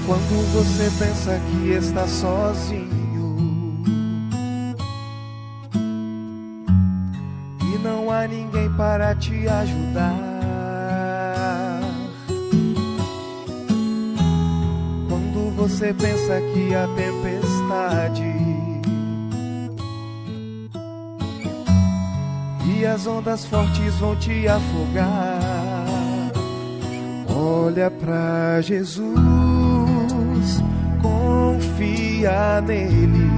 Quando você pensa que está sozinho e não há ninguém para te ajudar, quando você pensa que a tempestade e as ondas fortes vão te afogar, olha pra Jesus, confia nele.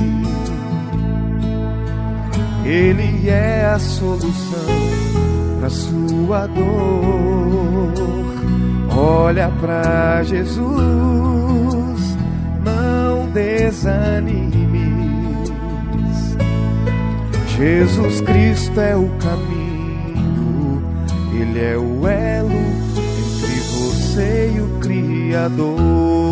Ele é a solução pra sua dor. Olha pra Jesus, não desanimes. Jesus Cristo é o caminho, Ele é o elo entre você e o Criador.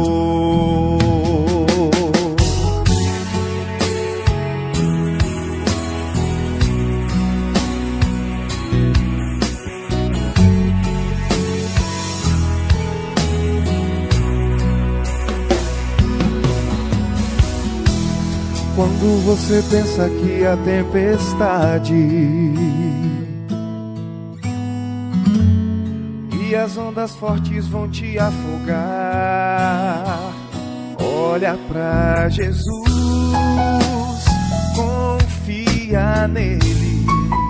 Quando você pensa que a tempestade e as ondas fortes vão te afogar, olha pra Jesus, confia nele.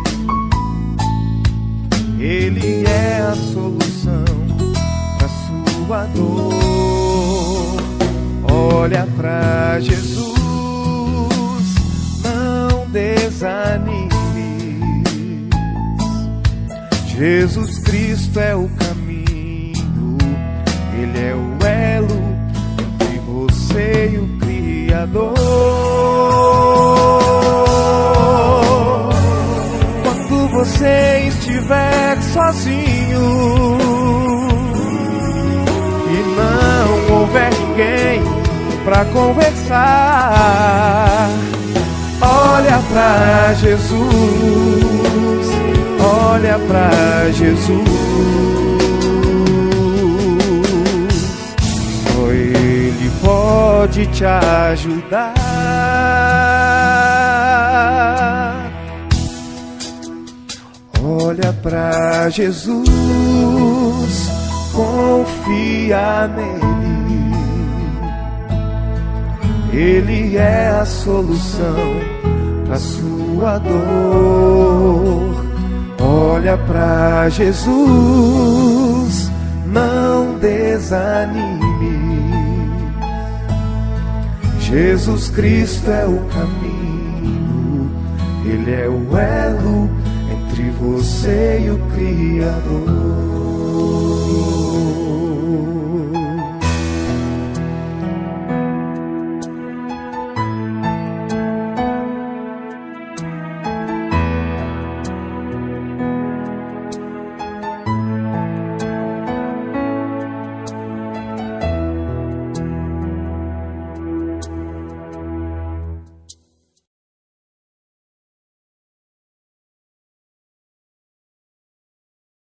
Ele é a solução pra sua dor. Olha pra Jesus, desanimes. Jesus Cristo é o caminho, Ele é o elo entre você e o Criador. Quando você estiver sozinho e não houver ninguém pra conversar, olha pra Jesus, olha pra Jesus. Só Ele pode te ajudar. Olha pra Jesus, confia nele. Ele é a solução pra sua dor. Olha pra Jesus, não desanime. Jesus Cristo é o caminho, Ele é o elo entre você e o Criador.